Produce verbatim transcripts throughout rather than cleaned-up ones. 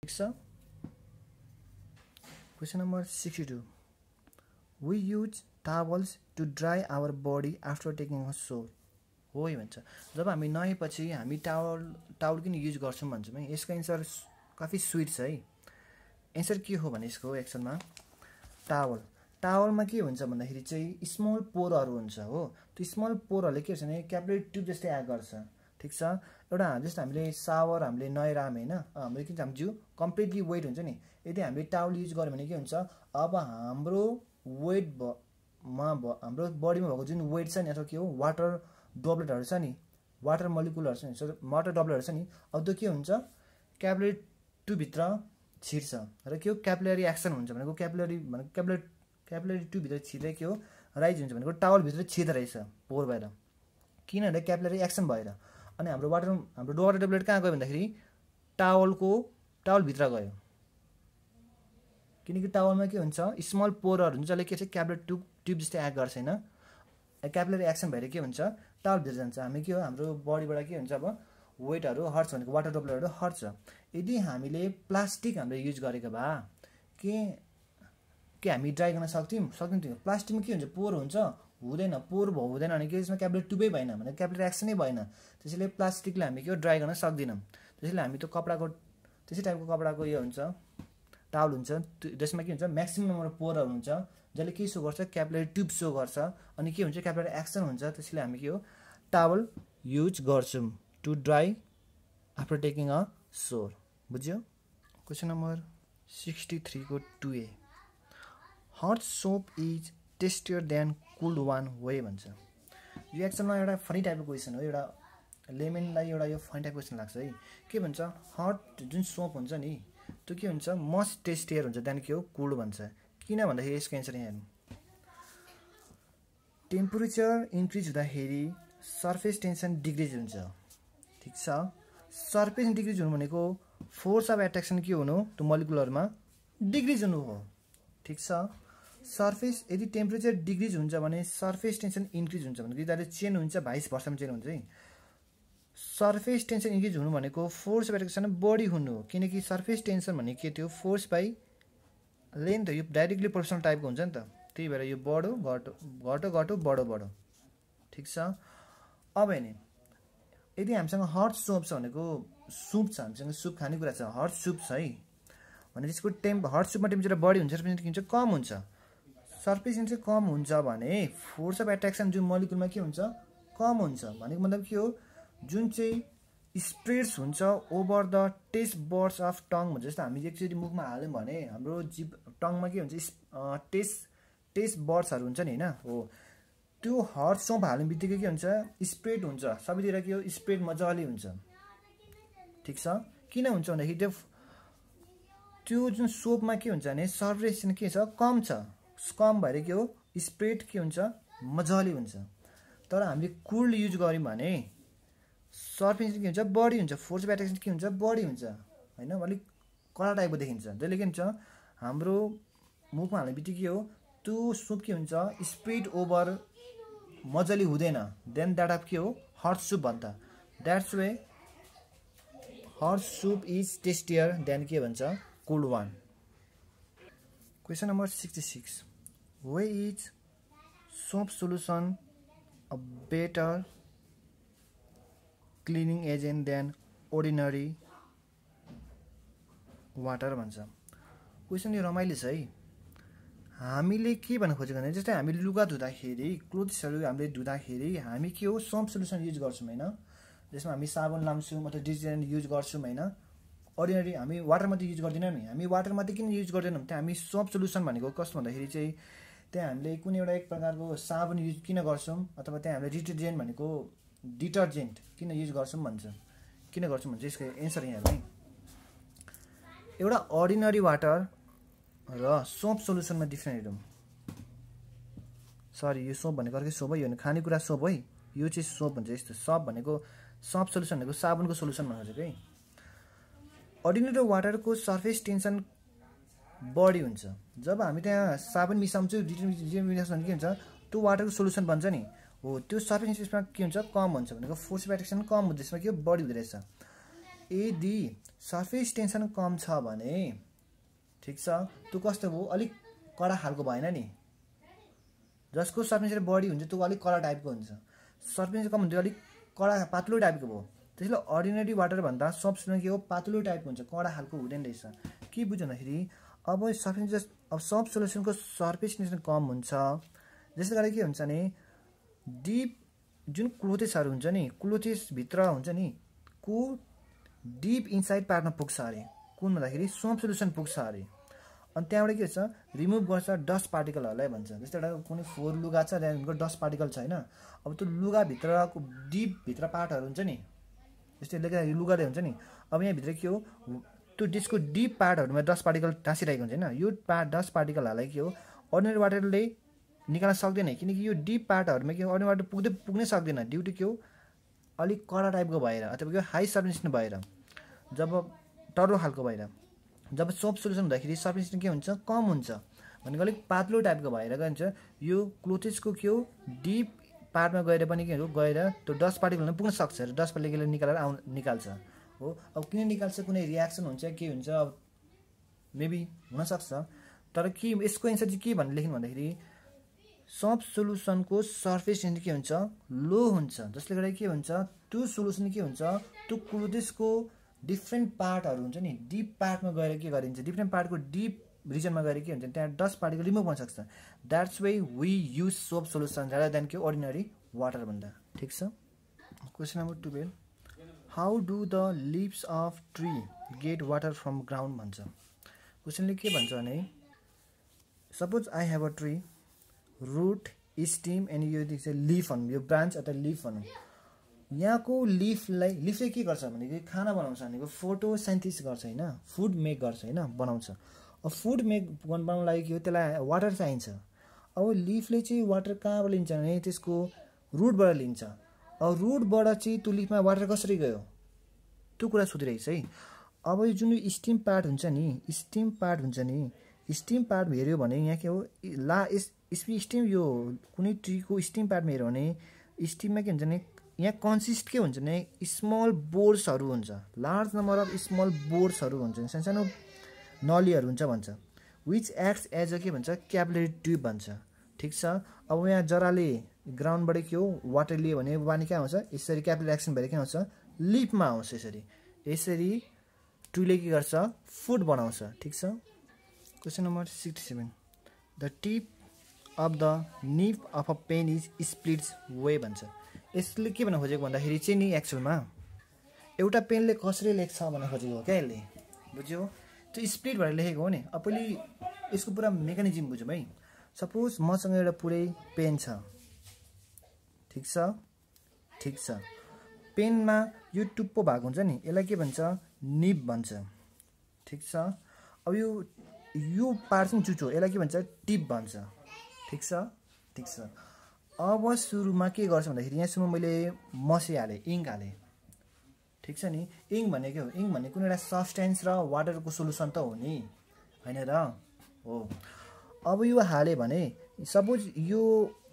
ठिक छ। Question number sixty two we use towels to dry our body after taking a shower. हो भन्छ जब हामी नुहाएपछि हामी टावल टावल किन युज गर्छौँ भन्छौँ है। यसको एन्सर काफी स्विट छ है। एन्सर के हो भने यसको एक्सनमा टावल टावलमा के हुन्छ भन्दाखेरि चाहिँ स्मल पोरहरू हुन्छ हो। त्यो स्मल पोरहरूले के हुन्छ भने क्यापिलरी ट्युब जस्तै एक्ट गर्छ। ठिक छ। एउटा जस्तो हामीले सावर हामीले नुहाएर आयौँ होइन, हाम्रो के हाम्रो जिउ कम्प्लिटली वेट हुन्छ नि। यदि हामीले टावल युज गर्यो भने के हुन्छ, अब हाम्रो वेट भ मा हाम्रो बडीमा भएको जुन वेट छ नि अथवा के हो वाटर ड्रपलेटहरू छ नि, वाटर मोलिकुलहरू छ नि, सो वाटर ड्रपलेटहरू छ नि, अब त्यो के हुन्छ क्यापिलरी ट्युबभित्र छिर्छ र के हो क्यापिलरी एक्सन हुन्छ भनेको क्यापिलरी भनेको क्यापिलरी क्यापिलरी ट्युबभित्र छिर्दै के हो राइज हुन्छ भनेको टावलभित्र छिर्दो रहेछ पोर भएर, किनभने क्यापिलरी एक्सन भएर। अनि हाम्रो वाटर हाम्रो वाटर ड्रपलेट कहाँ गयो भन्दाखेरि टावलको टावलभित्र गयो, किनकि टावलमा के हुन्छ स्मल पोरहरू हुन्छ जसले के छ क्यापिलरी ट्युब ट्युब जस्तै एक्ट गर्छ होइन। क्यापिलरी एक्सन भएर के हुन्छ टावलभित्र जान्छ। हामी के हो हाम्रो बडीबाट के हुन्छ अब वेटहरू हट्छ भनेको वाटर ड्रपलेटहरू हट्छ। यदि हामीले प्लास्टिक हामीले युज गरेको भए के के हामी ड्राई गर्न सक्थ्यौँ सक्दैनौँ। प्लास्टिकमा के हुन्छ पोर हुन्छ हुँदैन, पोर भयो हुँदैन भने के यसमा क्यापिलरी ट्युबै भएन भने क्यापिलरी एक्सनै भएन। त्यसैले प्लास्टिकले हामी के हो ड्राई गर्न सक्दैनौँ। त्यसैले हामी त्यो कपडाको त्यसै टाइपको कपडाको यो हुन्छ टावल हुन्छ जसमा के हुन्छ म्याक्सिमम नम्बर अफ पोरहरू हुन्छ जसले के सो गर्छ क्यापिलरी ट्युब सो गर्छ अनि के हुन्छ क्यापिलरी एक्सन हुन्छ। त्यसैले हामी के हो टावल युज गर्छौँ to dry after taking a shower. बुझ्यो। क्वेसन नम्बर सिक्सटी थ्री को to a hot soup is tastier than cold one why भन्छ। यो एक्चुअलमा एउटा फनी टाइपको क्वेसन हो। एउटा लेमेनलाई एउटा यो फनी टाइपको क्वेसन लाग्छ है। के भन्छ हट जुन सोप हुन्छ नि त्यो के हुन्छ मस्ट टेस्टियर हुन्छ देन के हो कुल्ड भन्छ। किन भन्दाखेरि यसको एन्सर यहाँ हेर्नु टेम्परेचर इन्क्रिज हुँदाखेरि सर्फेस टेन्सन डिक्रिज हुन्छ। ठिक छ। सर्फेस डिक्रिज हुनु भनेको फोर्स अफ एट्र्याक्सन के हुनु त्यो मोलिकुलरमा डिक्रिज हुनु हो। ठिक छ। सर्फेस यदि टेम्परेचर डिक्रिज हुन्छ भने सर्फेस टेन्सन इन्क्रिज हुन्छ भनेको यिनीहरू चेन हुन्छ भाइस भर्सामा चेन हुन्छ है। सर्फेस टेन्सन इन्क्रिज हुनु भनेको फोर्स अफ एट्र्याक्सन बढी हुनु हो, किनकि सर्फेस टेन्सन भने के थियो फोर्स बाई लेन्थ हो। यो डाइरेक्टली प्रोपोर्सनल टाइपको हुन्छ नि त, त्यही भएर यो बढो घटो घटो घटो बढो बढो। ठिक छ। अब हेर्ने यदि हामीसँग हट सुप छ भनेको सुप छ हामीसँग सुप खानेकुरा छ हट सुप छ है भने त्यसको टेम्प हट सुपमा टेम्परेचर बढी हुन्छ सर्फेस टेन्सन के हुन्छ कम हुन्छ। सर्फेस टेन्सन कम हुन्छ भने फोर्स अफ एट्र्याक्सन जुन मोलिकुलमा के हुन्छ कम हुन्छ भनेको मतलब के हो जुन चाहिँ स्प्रेड्स हुन्छ over the taste buds of tongue भन्छ। जस्तो हामी एकचोटि मुखमा हाल्यौँ भने हाम्रो जिप टङमा के हुन्छ टेस्ट टेस्ट बर्ड्सहरू हुन्छ नि होइन हो। त्यो हट सोप हाल्ने बित्तिकै के हुन्छ स्प्रेड हुन्छ सबैतिर के हो स्प्रेड मजाले हुन्छ। ठिक छ। किन हुन्छ भन्दाखेरि त्यो त्यो जुन सोपमा के हुन्छ भने सर्फेस के छ कम छ, कम भएर के हो स्प्रेड के हुन्छ मजाले हुन्छ। तर हामीले कुल्ड युज गऱ्यौँ भने सर्फेस के हुन्छ बढी हुन्छ, फोर्स अफ एट्र्याक्सन के हुन्छ बढी हुन्छ होइन, अलिक कडा टाइपको देखिन्छ। जसले के हुन्छ हाम्रो मुखमा हाल्ने बित्तिकै हो त्यो सुप के हुन्छ स्प्रेड ओभर मजाले हुँदैन देन द्याट अफ के हो हट सुप भन्दा। That's why hot soup is tastier than के भन्छ cold one. Question number sixty six why is soap solution a better cleaning agent than ordinary water भन्छ। Question यो रमाइलो छ है। हामीले के भन्न खोजेको भने जस्तै हामीले लुगा धुँदाखेरि क्लोथ्सहरू हामीले धुँदाखेरि हामी के हो सोप सोल्युसन युज गर्छौँ होइन, जसमा हामी साबुन लाउँछौँ अथवा डिटर्जेन्ट युज गर्छौँ होइन। अर्डिनरी हामी वाटर मात्रै युज गर्दैनौँ नि, हामी वाटर मात्रै किन युज गर्दैनौँ त्यहाँ हामी सोप सोल्युसन भनेको कस्तो भन्दाखेरि चाहिँ त्यहाँ हामीले कुनै एउटा एक प्रकारको साबुन युज किन गर्छौँ अथवा त्यहाँ हामीले डिटर्जेन्ट भनेको डिटर्जेन्ट किन युज गर्छौँ भन्छ किन गर्छौँ भन्छ। यसको एन्सर यहाँ है एउटा अर्डिनरी वाटर र सोप सोल्युसनमा डिफ्रेन्ट हेरौँ। सरी यो सोप भनेको अर्कै सोप है, यो खानेकुरा सोप है, यो चाहिँ सोप भन्छ। यस्तो सप भनेको सोप सोल्युसन भनेको साबुनको सोल्युसन भन्छ है। अर्डिनरी वाटरको सर्फेस टेन्सन बढी हुन्छ जब हामी त्यहाँ साबुन मिसाउँछौँ डिटर्जेन्ट मिसाउँछ भने के हुन्छ त्यो वाटरको सोल्युसन बन्छ नि हो, त्यो सर्फेस टेन्सनमा के हुन्छ कम हुन्छ भनेको फोर्स अफ एट्र्याक्सन कम हुन्छ, त्यसमा के बढी हुँदो रहेछ। यदि सर्फेस टेन्सन कम छ भने ठिक छ त्यो कस्तो भयो अलिक कडा खालको भएन नि जसको सर्फेस एरिया बढी हुन्छ त्यो अलिक कडा टाइपको हुन्छ सर्फेस कम हुन्छ अलिक कडा पातलो टाइपको भयो त्यसले अर्डिनरी वाटर भन्दा सब के हो पातलो टाइपको हुन्छ कडा खालको हुँदैन रहेछ के बुझ्नु भन्दाखेरि अब सर्फेस अब सब सोल्युसनको सर्फेस टेन्सन कम हुन्छ जसले गर्दा के हुन्छ भने डिप जुन क्लोथेसहरू हुन्छ नि क्लोथेस भित्र हुन्छ नि को डिप इनसाइड पार्टमा पुग्छ अरे कुन भन्दाखेरि सब सोल्युसन पुग्छ अरे अनि त्यहाँबाट के हुन्छ रिमुभ गर्छ डस्ट पार्टिकलहरूलाई भन्छ जस्तै एउटा कुनै फोहोर लुगा छ त्यहाँको डस्ट पार्टिकल छ होइन अब त्यो लुगाभित्रको डिप भित्र पार्टहरू हुन्छ नि जस्तै लुगाले हुन्छ नि अब यहाँभित्र के हो त्यो डिस्कको डिप पार्टहरूमा डस्ट पार्टिकल टाँसिरहेको हुन्छ होइन यो पार्ट डस्ट पार्टिकलहरूलाई के हो अर्डिनरी वाटरले निकाल्न सक्दैन किनकि यो डिप पार्टहरूमा के हो अर्डिनरी वाटर पुग्दै पुग्नै सक्दैन ड्यु टु के हो अलिक कडा टाइपको भएर अथवा के हाई सर्फेस भएर जब टर्रो खालको भएर जब सोप सोल्युसन हुँदाखेरि सर्फेस के हुन्छ कम हुन्छ भनेको अलिक पातलो टाइपको भएर गन्छ यो क्लोथेसको के हो डिप पार्टमा गएर पनि के हो गएर त्यो डस्ट पार्टिकलमा पुग्न सक्छ र डस्ट पार्टिकल निकालेर आउ निकाल्छ हो अब किन निकाल्छ कुनै रियाक्सन हुन्छ के हुन्छ अब मेबी हुनसक्छ तर के यसको एन्सर चाहिँ के भनेर लेख्नु भन्दाखेरि सब सोल्युसनको सर्फेस टेन्सन के हुन्छ लो हुन्छ जसले गर्दा के हुन्छ त्यो सोल्युसन के हुन्छ त्यो क्लोथेसको डिफ्रेन्ट पार्टहरू हुन्छ नि डिप पार्टमा गएर के गरिन्छ डिफ्रेन्ट पार्टको डिप रिजनमा गएर के हुन्छ त्यहाँ डस्ट पार्टिकल रिमुभ गर्न सक्छ that's why we use soap solution rather than के अर्डिनरी वाटर भन्दा ठिक छ question number twelve how do the leaves of tree get water from ground भन्छ क्वेसनले के भन्छ भने suppose I have a tree root stem and यो चाहिँ लिफ भनौँ यो ब्रान्च अथवा लिफ भनौँ यहाँको लिफलाई लिफले के गर्छ भनेको खाना बनाउँछ भनेको फोटोसिन्थेसिस गर्छ होइन फुड मेक गर्छ होइन बनाउँछ अब फुड मेक बनाउनु लागि के हो त्यसलाई वाटर चाहिन्छ अब लिफले चाहिँ वाटर कहाँबाट लिन्छ भने त्यसको रुटबाट लिन्छ अब रुटबाट चाहिँ त्यो लिफमा वाटर कसरी गयो त्यो कुरा सोधिरहेछ है अब यो जुन स्टिम पार्ट हुन्छ नि स्टिम पार्ट हुन्छ नि स्टिम पार्ट हेऱ्यो भने यहाँ के हो ला स्टिम यो कुनै ट्रीको स्टिम पार्टमा हेऱ्यो भने स्टिममा के हुन्छ भने यहाँ कन्सिस्ट के हुन्छ भने स्मल बोर्सहरू हुन्छ लार्ज नम्बर अफ स्मल बोर्सहरू हुन्छ सानो सानो नलीहरू हुन्छ भन्छ विच एक्ट्स एज अ के भन्छ क्यापिलरी ट्युब भन्छ ठिक छ अब यहाँ जराले ग्राउन्डबाट के हो वाटर लियो भने पानी कहाँ आउँछ यसरी क्यापिलरी एक्सन भएर के आउँछ लिफमा आउँछ यसरी यसरी ट्युबले के गर्छ फुड बनाउँछ ठिक छ question number sixty seven the tip of the nib of a pen is splits why भन्छ यसले के भन्न खोजेको भन्दाखेरि चाहिँ नि एक्चुअलमा एउटा पेनले कसरी लेख्छ भन्न खोजेको हो क्या यसले बुझ्यो त्यो स्प्लिट भएर लेखेको हो नि अब पहिले यसको पुरा मेकानिजम बुझौँ है सपोज मसँग एउटा पुरै पेन छ ठिक छ ठिक छ पेनमा यो टुप्पो भएको हुन्छ नि यसलाई के भन्छ निब भन्छ ठिक छ अब यो यो पार्ट चाहिँ चुचो यसलाई के भन्छ टिप भन्छ ठिक छ ठिक छ अब सुरुमा के गर्छ भन्दाखेरि यहाँ सुरुमा मैले मसी हालेँ इङ्क हालेँ ठिक छ नि इङ्क भनेको के हो इङ्क भनेको कुनै एउटा सब्सटेन्स र वाटरको सोल्युसन त हो नि होइन र हो अब यो हालेँ भने सपोज यो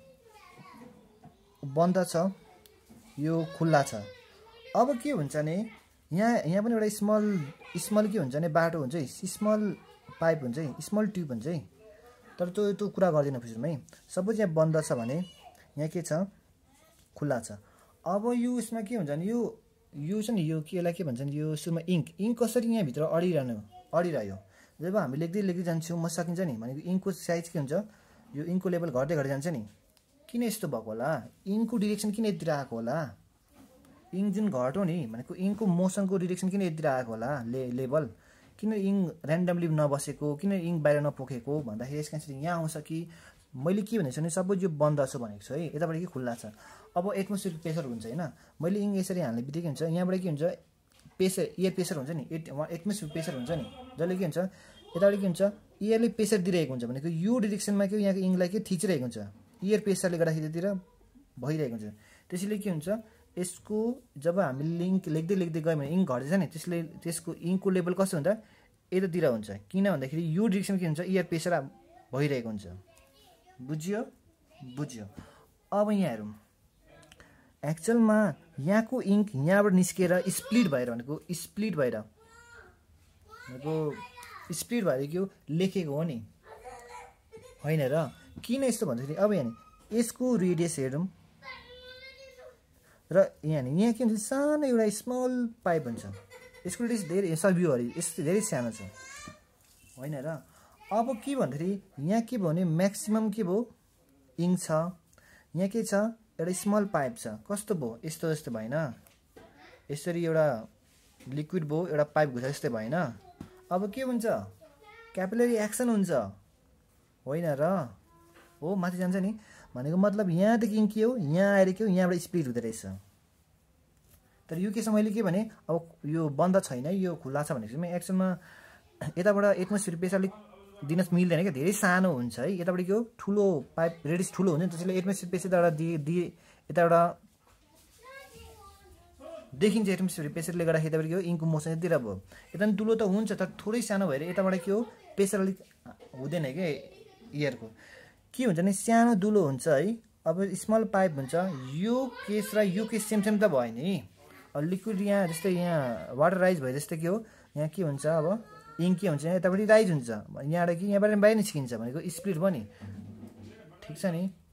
बन्द छ यो खुल्ला छ अब के हुन्छ भने यहाँ यहाँ पनि एउटा स्मल स्मल के हुन्छ भने बाटो हुन्छ है स्मल पाइप हुन्छ है स्मल ट्युब हुन्छ है तर त्यो त्यो कुरा गर्दैन फिल्म है सपोज यहाँ बन्द छ भने यहाँ के छ खुल्ला छ अब यो यसमा के हुन्छ भने यो यो छ नि यो के यसलाई के भन्छ नि यो सुरुमा इङ्क इङ्क कसरी यहाँभित्र अडिरहनु अडिरह्यो जब हामी लेख्दै लेख्दै जान्छौँ म सकिन्छ नि भनेको इङ्कको साइज के हुन्छ यो इङ्कको लेभल घट्दै घट्दै जान्छ नि किन यस्तो भएको होला इङ्कको डिरेक्सन किन यतिर आएको होला इङ्क जुन घट्यो नि भनेको इङ्कको मोसनको डिरेक्सन किन यतिर आएको होला ले लेभल किन इङ्क ऱ्यान्डमली नबसेको किन इङ्क बाहिर नपोखेको भन्दाखेरि यसको एन्सर यहाँ आउँछ कि मैले के भनेको छु भने सपोज यो बन्द छ भनेको छु है यताबाट के खुल्ला छ अब एटमोस्फियरिक प्रेसर हुन्छ होइन मैले इङ्क यसरी हाल्ने बित्तिकै हुन्छ यहाँबाट के हुन्छ प्रेसर एयर प्रेसर हुन्छ नि एटमोस्फियरिक प्रेसर हुन्छ नि जसले के हुन्छ यताबाट के हुन्छ एयरले प्रेसर दिइरहेको हुन्छ भनेको यो डिरेक्सनमा के यहाँको इङ्कलाई के थिचिरहेको हुन्छ एयर प्रेसरले गर्दाखेरि त्यतिर भइरहेको हुन्छ त्यसैले के हुन्छ यसको जब हामी लिङ्क लेख्दै लेख्दै गयो भने इङ्क घट्छ नि त्यसले त्यसको इङ्कको लेभल कस्तो हुन्छ यतातिर हुन्छ किन भन्दाखेरि यो डिरेक्सन के हुन्छ एयर प्रेसर भइरहेको हुन्छ बुझ्यो बुझ्यो अब यहाँ हेरौँ एक्चुअलमा यहाँको इङ्क यहाँबाट निस्केर स्प्लिट भएर भनेको स्प्लिट भएर भनेको स्पिड भएर के हो लेखेको हो नि होइन र। किन यस्तो भन्दाखेरि अब यहाँ यसको रेडियस हेरौँ र यहाँ नि यहाँ के हुन्छ सानो एउटा स्मल पाइप हुन्छ यसको रेडियस धेरै सर्भियोहरू यस्तो धेरै सानो छ होइन र। अब के भन्दाखेरि यहाँ के भयो भने म्याक्सिमम के भयो इङ्क छ यहाँ के छ एउटा स्मल पाइप छ कस्तो भयो यस्तो जस्तो भएन यसरी एउटा लिक्विड भयो एउटा पाइप घुसा जस्तै भएन। अब के हुन्छ क्यापिलरी एक्सन हुन्छ होइन र हो माथि जान्छ नि भनेको मतलब यहाँदेखि इङ्क के हो यहाँ आएर के हो यहाँबाट स्पिड हुँदो रहेछ। तर यो केसमा मैले के भने अब यो बन्द छैन यो खुल्ला छ भनेपछि म एक्सनमा यताबाट एटमोस्फियर प्रेसर अलिक दिन मिल्दैन क्या धेरै सानो हुन्छ है यताबाट के हो ठुलो पाइप रेडियस ठुलो हुन्छ त्यसैले एटमोस्फियर प्रेसर यताबाट दिए दिए यताबाट देखिन्छ एटमोस्फियर प्रेसरले गर्दाखेरि यताबाट के हो इङ्कको मोसन यतिर भयो यता पनि ठुलो त हुन्छ तर थोरै सानो भएर यताबाट के हो प्रेसर अलिक हुँदैन क्या एयरको के हुन्छ भने सानो दुलो हुन्छ है। अब स्मल पाइप हुन्छ यो केस र यो केस सेम सेम त भयो नि अब लिक्विड यहाँ जस्तै यहाँ वाटर राइज भयो जस्तै के हो यहाँ के हुन्छ अब इङ्क के हुन्छ यतापट्टि राइज हुन्छ यहाँबाट कि यहाँबाट बाहिर निस्किन्छ भनेको स्पिड भयो नि ठिक छ नि।